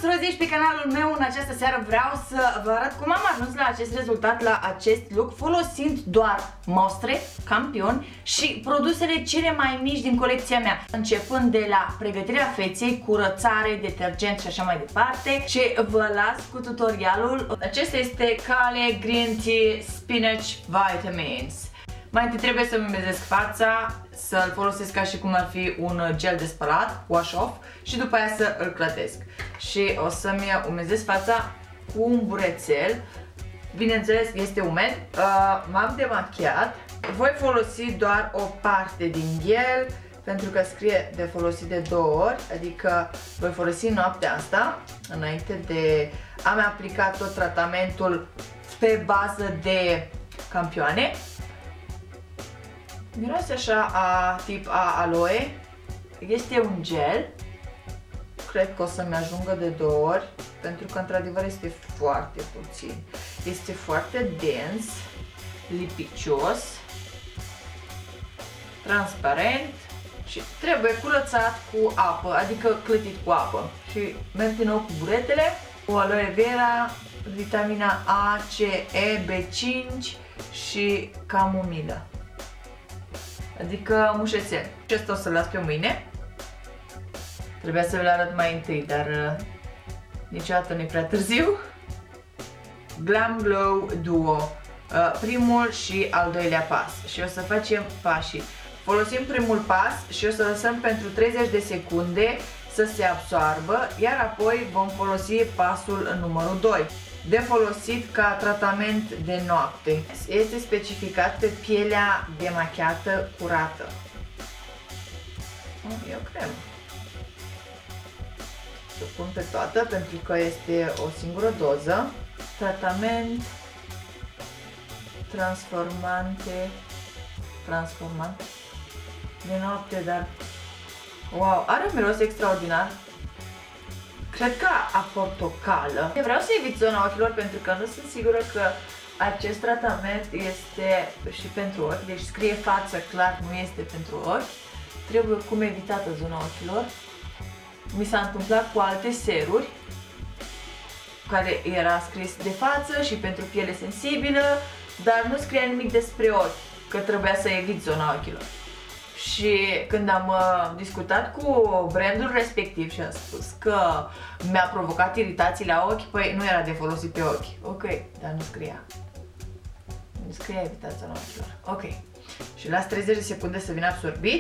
străziși pe canalul meu. În această seară vreau să vă arăt cum am ajuns la acest rezultat, la acest look, folosind doar mostre, campioni și produsele cele mai mici din colecția mea, începând de la pregătirea feței, curățare, detergent și așa mai departe. Și vă las cu tutorialul. Acesta este Kale Green Tea Spinach Vitamins. Mai întâi trebuie să-mi umezesc fața, să-l folosesc ca și cum ar fi un gel de spălat, wash-off, și după aia să îl clătesc. Și o să-mi umezesc fața cu un burețel. Bineînțeles, este umed. M-am demachiat. Voi folosi doar o parte din el, pentru că scrie de folosit de 2 ori, adică voi folosi noaptea asta, înainte de a-mi aplica tot tratamentul pe bază de campioane. Miroase așa tip aloe. Este un gel. Cred că o să-mi ajungă de 2 ori, pentru că într-adevăr este foarte puțin. Este foarte dens, lipicios, transparent și trebuie curățat cu apă, adică clătit cu apă. Și merg din nou cu buretele, cu aloe vera, vitamina A, C, E, B5 și camomilă. Adică mușețel. Și asta o să-l las pe mâine. Trebuia să vi-l arăt mai întâi, dar niciodată nu e prea târziu. Glam Glow Duo. Primul și al doilea pas. Și o să facem pașii. Folosim primul pas și o să lăsăm pentru 30 de secunde să se absoarbă, iar apoi vom folosi pasul numărul 2. De folosit ca tratament de noapte. Este specificat pe pielea demachiată curată. Eu cremă. Să o pun pe toată pentru că este o singură doză. Tratament transformant de noapte, dar wow, are un miros extraordinar. Cred că a portocală. Vreau să evit zona ochilor pentru că nu sunt sigură că acest tratament este și pentru ochi. Deci scrie față, clar nu este pentru ochi. Trebuie cum evitată zona ochilor. Mi s-a întâmplat cu alte seruri care era scris de față și pentru piele sensibilă, dar nu scria nimic despre ochi, că trebuia să evit zona ochilor. Și când am discutat cu brandul respectiv și am spus că mi-a provocat iritații la ochi, păi nu era de folosit pe ochi. Ok, dar nu scria. Nu scria evitați zona ochilor. Ok. Și las 30 de secunde să vină absorbit.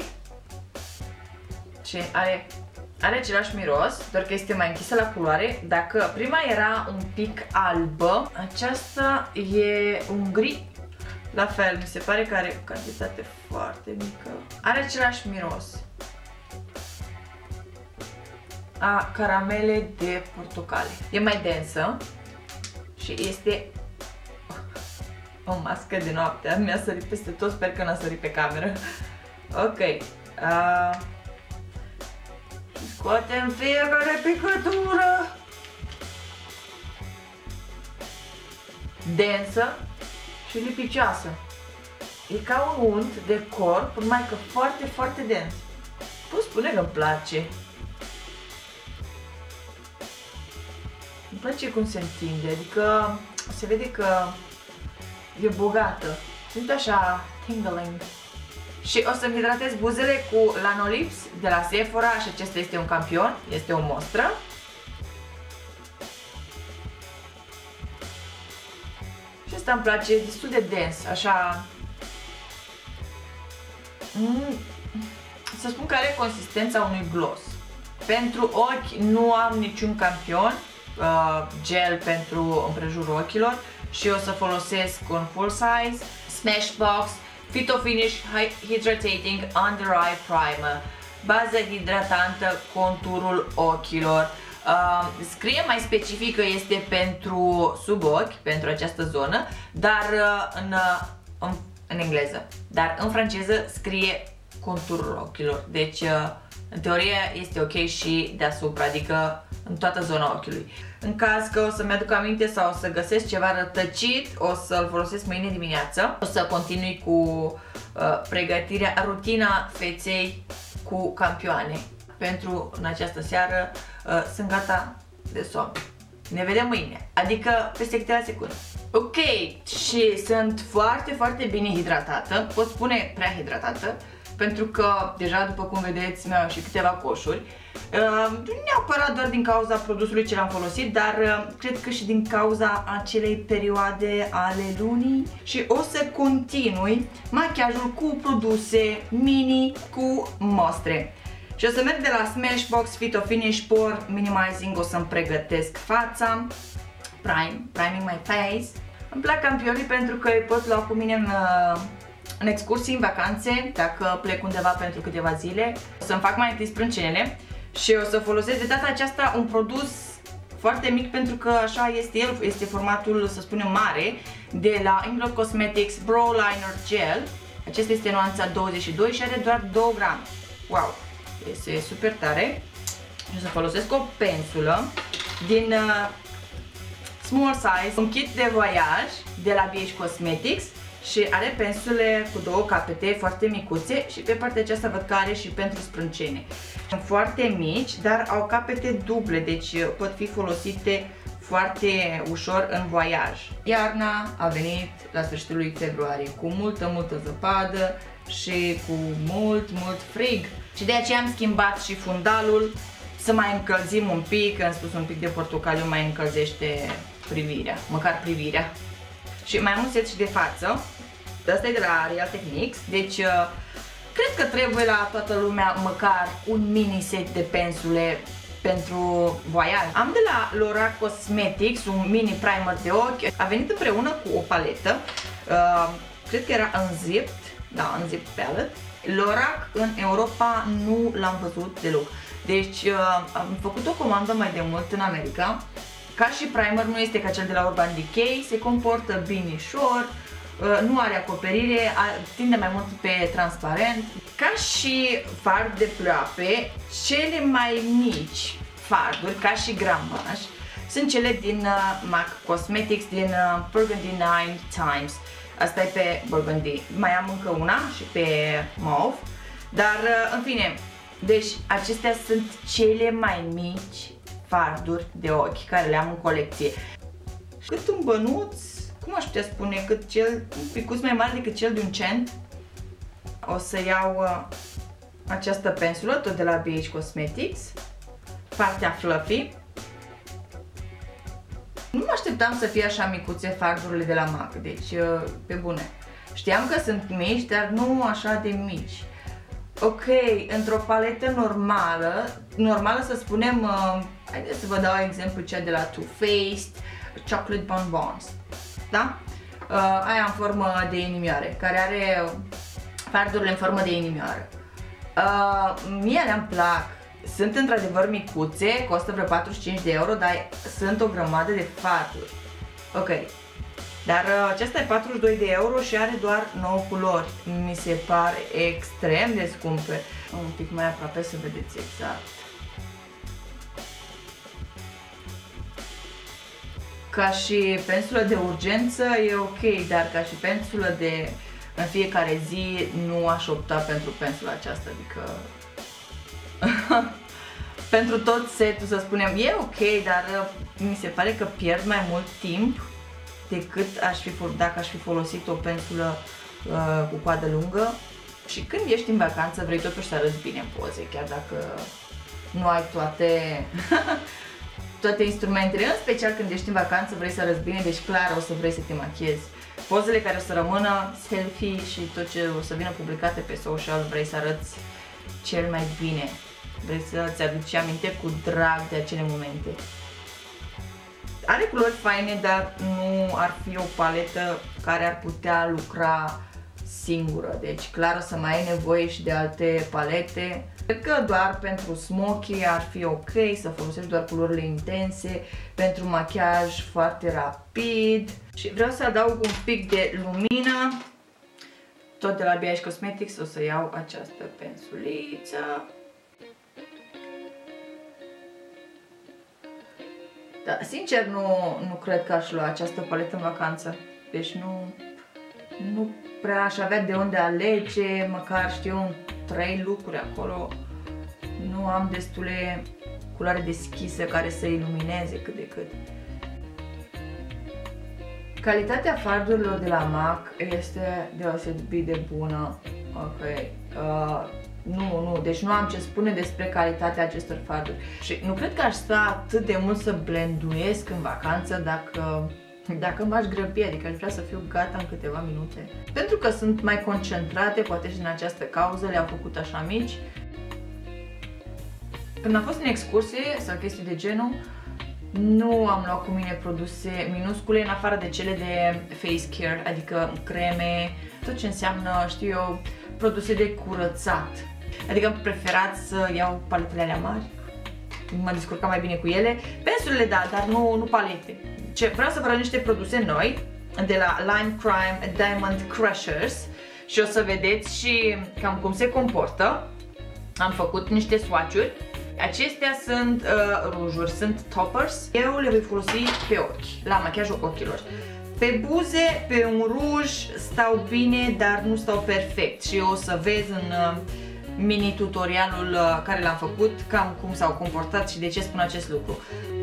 Și are același miros, doar că este mai închisă la culoare. Dacă prima era un pic albă, aceasta e un gri. La fel, mi se pare că are o cantitate foarte mică. Are același miros a caramele de portocale. E mai densă și este o mască de noapte. Mi-a sărit peste tot, sper că n-a sărit pe cameră. Ok. Scoatem fiecare picătură. Densă și lipicioasă. E ca un unt de corp, numai că foarte, foarte dens. Pot spune că îmi place. Îmi place cum se întinde, adică se vede că e bogată. Sunt așa tingling. Și o să-mi hidratez buzele cu Lanolips de la Sephora și acesta este un campion, este o mostră. Și asta îmi place, e destul de dens, așa. Să spun că are consistența unui gloss. Pentru ochi nu am niciun campion, gel pentru împrejurul ochilor și o să folosesc un full size Smashbox Phyto Finish Hydrating Under Eye Primer, bază hidratantă conturul ochilor. Scrie mai specific că este pentru sub ochi, pentru această zonă, dar în engleză. Dar în franceză scrie conturul ochilor. Deci, în teorie este ok și deasupra, adică în toată zona ochiului. În caz că o să-mi aduc aminte sau o să găsesc ceva rătăcit, o să-l folosesc mâine dimineață. O să continui cu pregătirea, rutina feței cu campioane. Pentru în această seară sunt gata de somn. Ne vedem mâine, adică peste câteva secunde. Ok, și sunt foarte, foarte bine hidratată, pot spune prea hidratată, pentru că deja, după cum vedeți, mi-au și câteva coșuri. Nu neapărat doar din cauza produsului ce l-am folosit, dar cred că și din cauza acelei perioade ale lunii. Și o să continui machiajul cu produse mini, cu mostre. Și o să merg de la Smashbox Fit of Finish Pore Minimizing, o să-mi pregătesc fața, priming my face. Îmi plac campionii pentru că îi pot lua cu mine în excursii, în vacanțe, dacă plec undeva pentru câteva zile. O să-mi fac mai întâi sprâncenele și o să folosesc de data aceasta un produs foarte mic pentru că așa este el, este formatul, să spunem, mare, de la Inglot Cosmetics Brow Liner Gel. Acesta este nuanța 22 și are doar 2 grame. Wow! Este super tare. Și o să folosesc o pensulă din Small Size, un kit de voiaj de la BH Cosmetics și are pensule cu 2 capete foarte micuțe și pe partea aceasta văd că are și pentru sprâncene. Sunt foarte mici, dar au capete duble, deci pot fi folosite foarte ușor în voiaj. Iarna a venit la sfârșitul lui februarie cu multă zăpadă și cu mult frig. Și de aceea am schimbat și fundalul să mai încălzim un pic, am spus un pic de portocaliu mai încălzește privirea, măcar privirea. Și mai am un set și de față, asta e de la Real Techniques, deci cred că trebuie la toată lumea măcar un mini set de pensule pentru voiaj. Am de la Lorac Cosmetics un mini primer de ochi, a venit împreună cu o paletă, cred că era unzipped, da, unzipped palette. Lorac în Europa nu l-am văzut deloc, deci am făcut o comandă mai de mult în America. Ca și primer nu este ca cel de la Urban Decay, se comportă binișor, nu are acoperire, tinde mai mult pe transparent. Ca și fard de ploape, cele mai mici farduri, ca și gramaj, sunt cele din MAC Cosmetics, din Burgundy 9 Times. Asta e pe Burgundy. Mai am încă una și pe Mauve. Dar, în fine, deci acestea sunt cele mai mici farduri de ochi care le am în colecție. Cât un bănuț, cum aș putea spune, cât cel, un picuț mai mare decât cel de un cent. O să iau această pensulă, tot de la BH Cosmetics, partea fluffy. Nu mă așteptam să fie așa micuțe fardurile de la MAC, deci pe bune. Știam că sunt mici, dar nu așa de mici. Ok, într-o paletă normală să spunem, haideți să vă dau exemplu cea de la Too Faced, Chocolate Bonbons, da? Aia în formă de inimioare, care are fardurile în formă de inimioară. Mie le-mi plac, sunt într-adevăr micuțe, costă vreo 45 de euro, dar sunt o grămadă de farduri. Ok, dar aceasta e 42 de euro și are doar 9 culori. Mi se pare extrem de scumpe. Un pic mai aproape să vedeți exact. Ca și pensulă de urgență e ok, dar ca și pensulă de în fiecare zi nu aș opta pentru pensula aceasta, adică pentru tot setul, să spunem, e ok, dar mi se pare că pierd mai mult timp decât dacă aș fi folosit o pensulă cu coadă lungă. Și când ești în vacanță vrei totuși să arăți bine în poze, chiar dacă nu ai toate instrumentele, în special când ești în vacanță vrei să arăți bine, deci clar o să vrei să te machiezi. Pozele care o să rămână, selfie și tot ce o să vină publicate pe social, vrei să arăți cel mai bine. Vrei să-ți aduci aminte cu drag de acele momente. Are culori faine, dar nu ar fi o paletă care ar putea lucra singură. Deci clar o să mai ai nevoie și de alte palete. Cred că doar pentru smoky ar fi ok să folosești doar culorile intense, pentru machiaj foarte rapid. Și vreau să adaug un pic de lumină. Tot de la BH Cosmetics o să iau această pensuliță. Da, sincer nu cred că aș lua această paletă în vacanță. Deci nu prea aș avea de unde alege, măcar știu 3 lucruri acolo. Nu am destule culoare deschisă care să ilumineze cât de cât. Calitatea fardurilor de la MAC este deosebit de bună. Ok. Nu, deci nu am ce spune despre calitatea acestor farduri. Și nu cred că aș sta atât de mult să blenduiesc în vacanță dacă m-aș grăbi, adică aș vrea să fiu gata în câteva minute. Pentru că sunt mai concentrate, poate și din această cauză le-au făcut așa mici. Când am fost în excursie sau chestii de genul, nu am luat cu mine produse minuscule în afară de cele de face care, adică creme, tot ce înseamnă, știu eu, produse de curățat. Adică am preferat să iau paletele alea mari, mă descurcam mai bine cu ele. Pensulele da, dar nu palete. Vreau să vă arăt niște produse noi de la Lime Crime Diamond Crushers și o să vedeți și cam cum se comportă. Am făcut niște swatch-uri. Acestea sunt rujuri, sunt toppers. Eu le voi folosi pe ochi, la machiajul ochilor. Pe buze, pe un ruj stau bine, dar nu stau perfect și o să vezi în mini-tutorialul care l-am făcut cam cum s-au comportat și de ce spun acest lucru.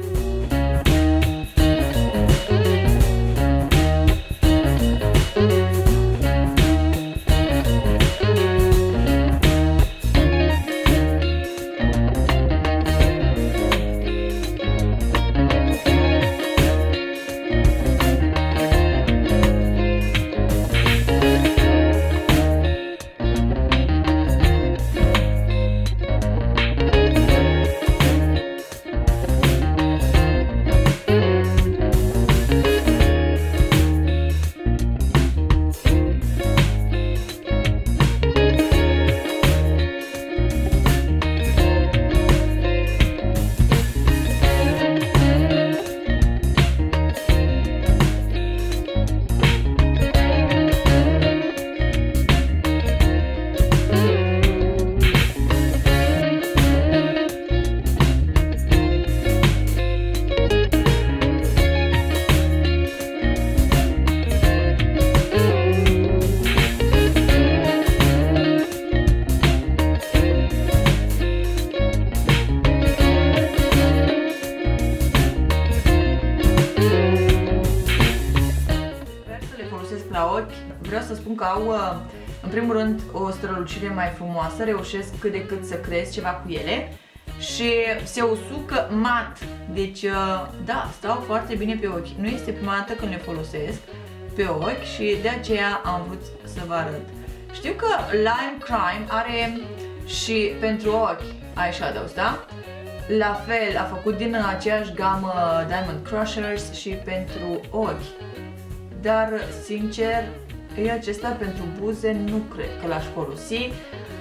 Vreau să spun că au, în primul rând, o strălucire mai frumoasă, reușesc cât de cât să creez ceva cu ele și se usucă mat, deci da, stau foarte bine pe ochi. Nu este prima dată când le folosesc pe ochi și de aceea am vrut să vă arăt. Știu că Lime Crime are și pentru ochi eyeshadows, da? La fel, a făcut din aceeași gamă Diamond Crushers și pentru ochi, dar sincer, acesta pentru buze nu cred că l-aș folosi.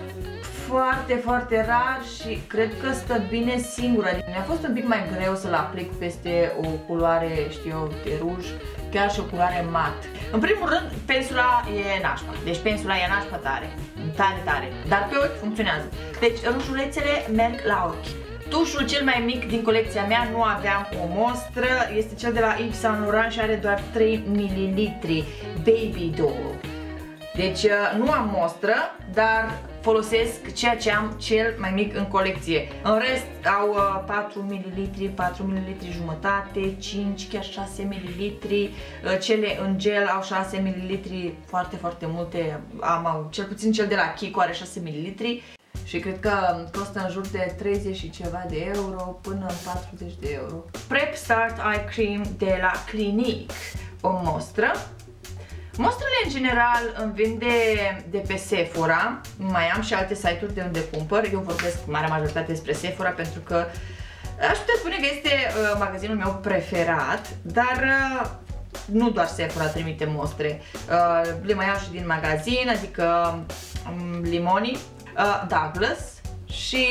Foarte rar și cred că stă bine singur. Adică mi-a fost un pic mai greu să-l aplic peste o culoare, știu eu, de ruj, chiar și o culoare mat. În primul rând, pensula e nașpa. Deci pensula e nașpa tare. Dar pe ochi funcționează. Deci rujulețele merg la ochi. Tușul cel mai mic din colecția mea nu aveam o mostră, este cel de la Yves Saint Laurent și are doar 3 ml, Baby Doll. Deci nu am mostră, dar folosesc ceea ce am cel mai mic în colecție. În rest au 4 ml, 4 ml jumătate, 5, chiar 6 ml, cele în gel au 6 ml, foarte multe, cel puțin cel de la Kiko are 6 ml. Și cred că costă în jur de 30 și ceva de euro până în 40 de euro. Prep Start Eye Cream de la Clinique, o mostră. Mostrele în general îmi vin de pe Sephora, mai am și alte site-uri de unde cumpăr. Eu vorbesc marea majoritate despre Sephora pentru că aș putea spune că este magazinul meu preferat, dar nu doar Sephora trimite mostre, le mai iau și din magazin, adică Limoni, Douglas și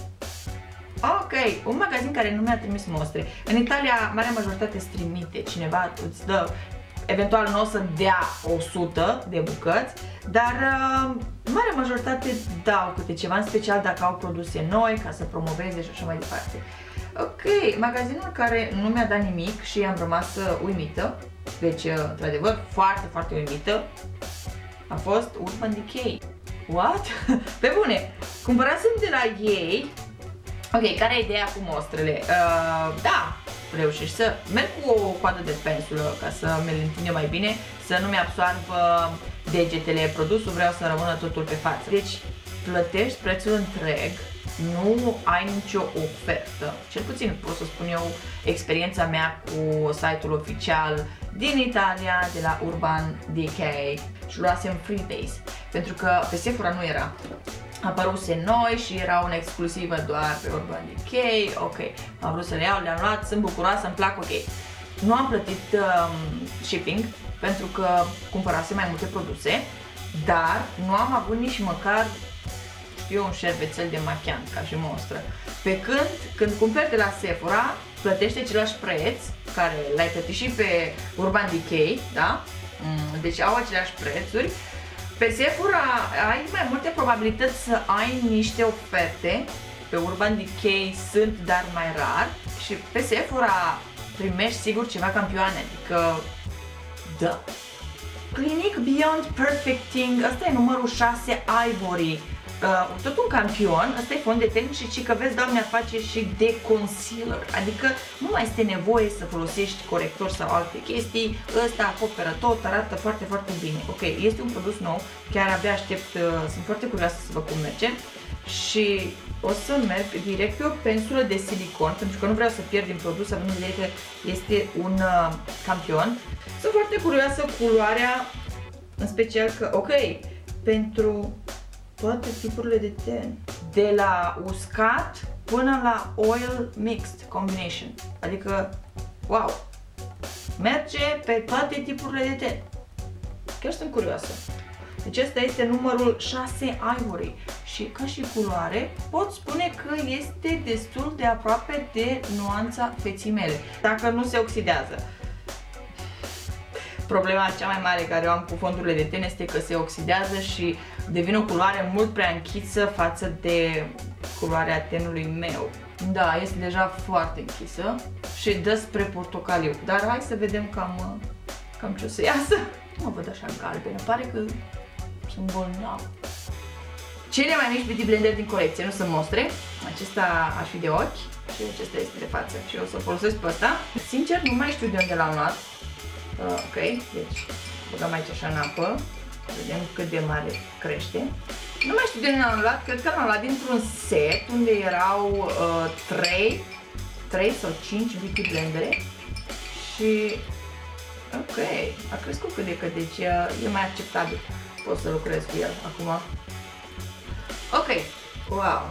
ok, un magazin care nu mi-a trimis mostre. În Italia, marea majoritate îți trimite, cineva îți dă, eventual nu o să dea 100 de bucăți, dar marea majoritate dau câte ceva, în special dacă au produse noi, ca să promoveze și așa mai departe. Ok, magazinul care nu mi-a dat nimic și am rămas uimită, deci într-adevăr foarte uimită, a fost Urban Decay. What? Pe bune, cumpărasem de la ei Ok, care e ideea cu mostrele? Da, reușești să merg cu o coadă de pensulă ca să mi-l întinde mai bine, să nu mi-absoarbă degetele produsul, vreau să rămână totul pe față. Deci plătești prețul întreg, nu ai nicio ofertă, cel puțin pot să spun eu experiența mea cu site-ul oficial din Italia, de la Urban Decay, și luasem Freebase, pentru că pe Sephora nu era. Apăruse noi și era una exclusivă doar pe Urban Decay. Ok, am vrut să le iau, le-am luat, sunt bucuroasă, îmi plac, ok. Nu am plătit shipping pentru că cumpărasem mai multe produse, dar nu am avut nici măcar, știu eu, un șervețel de machiant ca și mostră. Pe când cumperi de la Sephora, plătești același preț, care l-ai plătit și pe Urban Decay, da? Deci au aceleași prețuri. Pe Sephora ai mai multe probabilități să ai niște oferte, pe Urban Decay sunt, dar mai rar, și pe Sephora primești sigur ceva campioane, adică da. Clinique Beyond Perfecting, ăsta e numărul 6, Ivory. Tot un campion, ăsta e fond de ten și că vezi, Doamne, face și de concealer, adică nu mai este nevoie să folosești corector sau alte chestii, ăsta acoperă tot, arată foarte, foarte bine. Ok, este un produs nou, chiar abia aștept, sunt foarte curioasă să văd cum merge și o să merg direct pe o pensulă de silicon, pentru că nu vreau să pierd din produs, având în vedere că este un campion. Sunt foarte curioasă culoarea, în special că, ok, pentru toate tipurile de ten, de la uscat până la oil mixed combination, adică, wow, merge pe toate tipurile de ten. Chiar sunt curioasă. Deci ăsta este numărul 6, Ivory, și ca și culoare pot spune că este destul de aproape de nuanța feții mele, dacă nu se oxidează. Problema cea mai mare care o am cu fondurile de ten este că se oxidează și devine o culoare mult prea închisă față de culoarea tenului meu. Da, este deja foarte închisă și dă spre portocaliu, dar hai să vedem cam ce o să iasă. Nu mă văd așa galbenă, pare că sunt bolnav. Cele mai mici beauty blender din colecție, nu sunt mostre, acesta aș fi de ochi și acesta este de față și o să folosesc pe ăsta. Sincer, nu mai știu de unde l-am luat. Ok, deci băgăm aici așa în apă, vedem cât de mare crește. Nu mai știu de unde l-am luat, cred că l-am luat dintr-un set unde erau 3 sau 5 beauty blendere și ok, a crescut cât de cât, deci e mai acceptabil, pot să lucrez cu el acum. Ok, wow.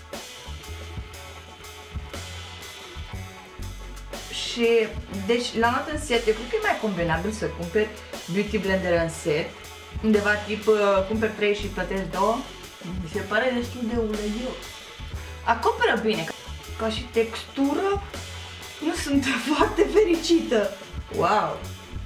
Și, deci, l-am luat în set. Eu cred că e mai convenabil să cumperi beauty blender în set, undeva tip, cumperi 3 și plătești 2. Mi se pare destul de uleios. Acoperă bine, ca și textură, nu sunt foarte fericită. Wow!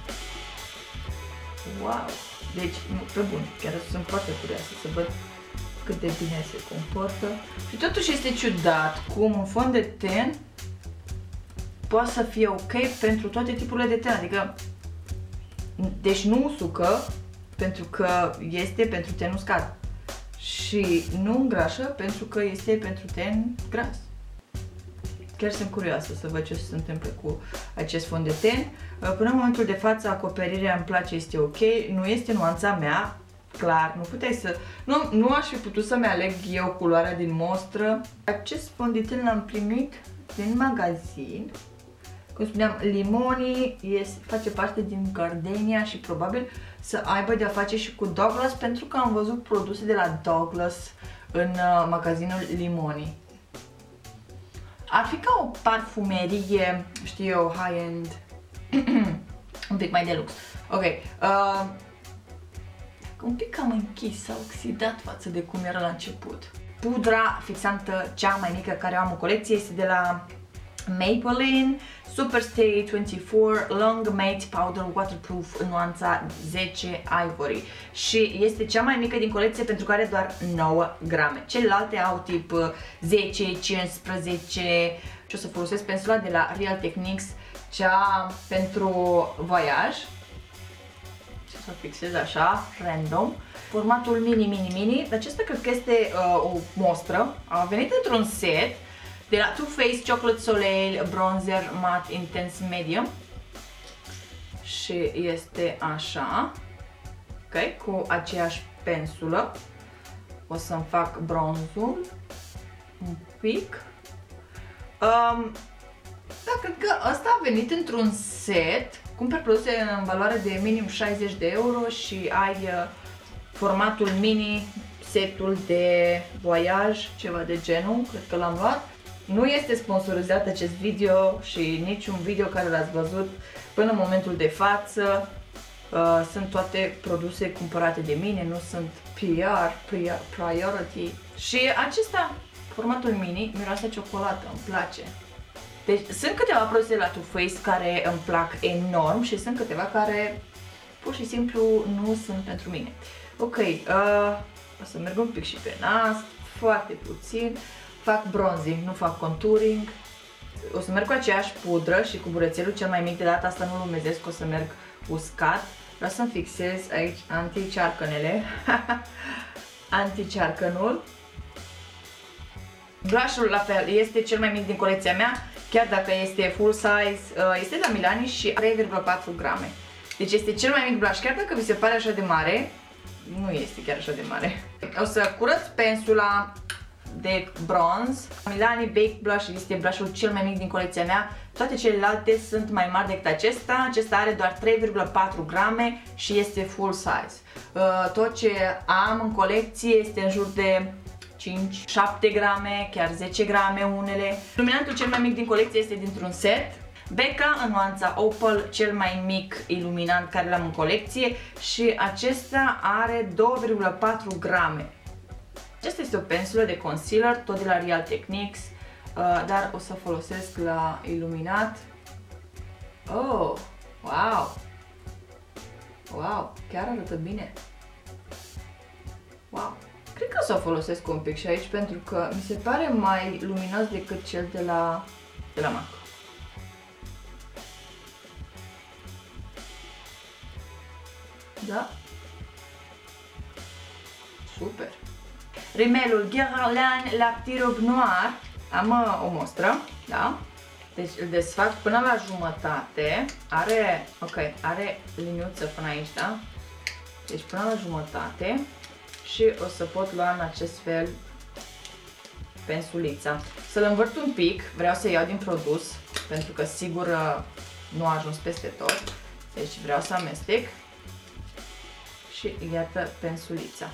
Wow! Deci, pe bun, chiar sunt foarte curioasă să văd cât de bine se comportă. Și totuși este ciudat cum un fond de ten poate să fie ok pentru toate tipurile de ten, adică, deci nu usucă pentru că este pentru ten uscat și nu îngrașă pentru că este pentru ten gras. Chiar sunt curioasă să văd ce se întâmplă cu acest fond de ten. Până în momentul de față acoperirea îmi place, este ok, nu este nuanța mea, clar, nu puteai să... Nu aș fi putut să-mi aleg eu culoarea din mostră. Acest fond de ten l-am primit din magazin. Cum spuneam, Limoni face parte din Gardenia și probabil să aibă de-a face și cu Douglas, pentru că am văzut produse de la Douglas în magazinul Limoni. Ar fi ca o parfumerie, știu eu, high-end, un pic mai de lux. Ok, un pic cam închis, s-a oxidat față de cum era la început. Pudra fixantă cea mai mică care o am în colecție este de la Maybelline Superstay 24 Long Matte Powder Waterproof în nuanța 10 Ivory și este cea mai mică din colecție pentru că are doar 9 grame. Celelalte au tip 10, 15 și o să folosesc pensula de la Real Techniques, cea pentru voiaj. Și o să fixez așa, random. Formatul mini. Acesta cred că este o mostră. A venit într-un set. de la Too Faced Chocolate Soleil Bronzer Matte Intense Medium. Și este așa, ok, cu aceeași pensulă. O să-mi fac bronzul un pic. Da, cred că ăsta a venit într-un set. Cumperi produse în valoare de minim 60 de euro și ai formatul mini, setul de voiaj, ceva de genul, cred că l-am luat. Nu este sponsorizat acest video și niciun video care l-ați văzut până în momentul de față. Sunt toate produse cumpărate de mine, nu sunt priority. Și acesta, formatul mini, miroase ciocolată, îmi place. Deci sunt câteva produse la Too Faced care îmi plac enorm și sunt câteva care pur și simplu nu sunt pentru mine. Ok, o să merg un pic și pe nas, foarte puțin. Fac bronzing, nu fac contouring. O să merg cu aceeași pudră și cu burețelul cel mai mic, de data asta nu-l umezesc, o să merg uscat. Vreau să-mi fixez aici anti-cearcănele. Anti-cearcănul. Blushul la fel, este cel mai mic din colecția mea, chiar dacă este full size, este de la Milani și 3,4 grame. Deci este cel mai mic blush, chiar dacă vi se pare așa de mare, nu este chiar așa de mare. O să curăț pensula de bronz. Milani Baked Blush este blushul cel mai mic din colecția mea. Toate celelalte sunt mai mari decât acesta. Acesta are doar 3,4 grame și este full size. Tot ce am în colecție este în jur de 5-7 grame, chiar 10 grame unele. Iluminantul cel mai mic din colecție este dintr-un set. Becca în nuanța Opal, cel mai mic iluminant care l-am în colecție și acesta are 2,4 grame. Acesta este o pensulă de concealer, tot de la Real Techniques, dar o să folosesc la iluminat. Oh, wow! Wow, chiar arată bine! Wow! Cred că o să o folosesc un pic și aici pentru că mi se pare mai luminos decât cel de la MAC. Da? Super! Rimelul Guerlain La Petite Robe Noire. Am o mostră, da? Deci îl desfac până la jumătate. Are, ok, are liniuță până aici, da? Deci până la jumătate. Și o să pot lua în acest fel pensulița. Să-l învârt un pic, vreau să iau din produs, pentru că sigur nu a ajuns peste tot. Deci vreau să amestec. Și iată pensulița.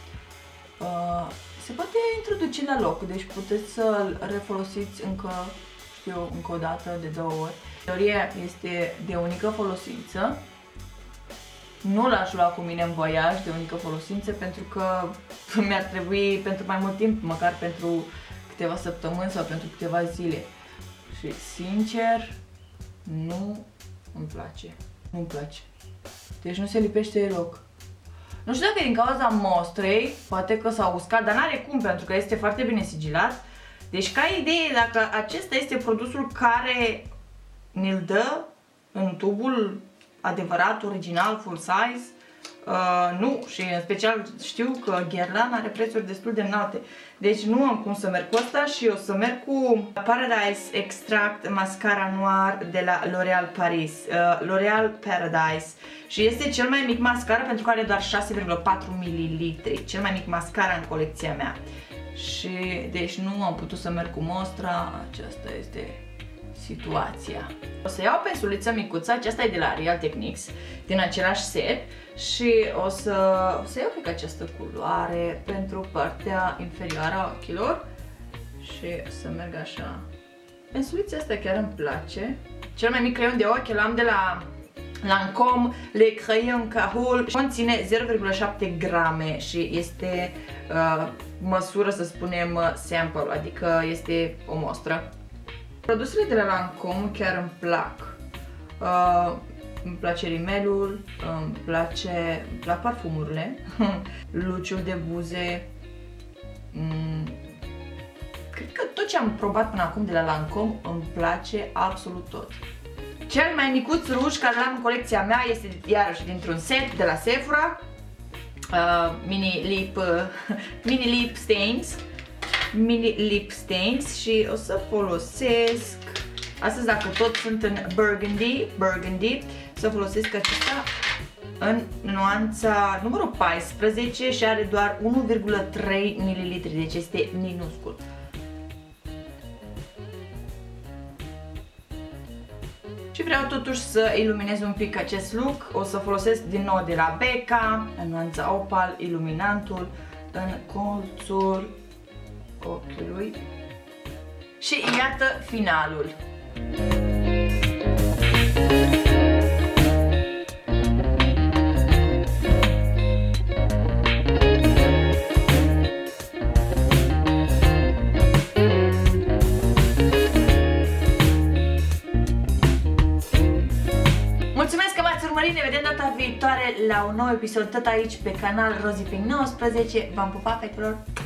Se poate introduce la loc, deci puteți să-l refolosiți încă o dată, de 2 ori. Teoria este de unică folosință. Nu l-aș lua cu mine în voiaj de unică folosință pentru că mi-ar trebui pentru mai mult timp, măcar pentru câteva săptămâni sau pentru câteva zile. Și sincer, nu îmi place. Nu-mi place. Deci nu se lipește deloc. Nu știu dacă e din cauza mostrei, poate că s-a uscat, dar n-are cum pentru că este foarte bine sigilat. Deci ca idee, dacă acesta este produsul care ne-l dă în tubul adevărat, original, full size, nu, și în special știu că Guerlain are prețuri destul de înalte. Deci nu am cum să merg cu asta și o să merg cu Paradise Extract Mascara Noir de la L'Oréal Paris, L'Oréal Paradise. Și este cel mai mic mascara pentru că are doar 6,4 ml, cel mai mic mascara în colecția mea. Și deci nu am putut să merg cu mostra, aceasta este situația. O să iau o pensuliță micuță, aceasta e de la Real Techniques, din același set și o să iau cred că această culoare pentru partea inferioară a ochilor și o să merg așa. Pensulița asta chiar îmi place. Cel mai mic creion de ochi l-am de la Lancôme Le Crayon Cahul, conține 0,7 grame și este măsură, să spunem, sample, adică este o mostră. Produsele de la Lancôme chiar îmi plac. Îmi place rimelul, îmi plac parfumurile, luciul de buze. Cred că tot ce am probat până acum de la Lancôme îmi place absolut tot. Cel mai micuț ruj care l-am în colecția mea este iarăși dintr-un set de la Sephora, mini lip stains. mini lip stains și o să folosesc, astăzi dacă tot sunt în burgundy, să folosesc acesta în nuanța numărul 14 și are doar 1,3 ml, deci este minuscul. Și vreau totuși să iluminez un pic acest look. O să folosesc din nou de la Becca, în nuanța Opal, iluminantul în colțul ochiului. Și iată finalul. Mulțumesc că m-ați urmărit, ne vedem data viitoare la un nou episod tot aici pe canal Rosie Pink 19. V-am pupat, fetelor!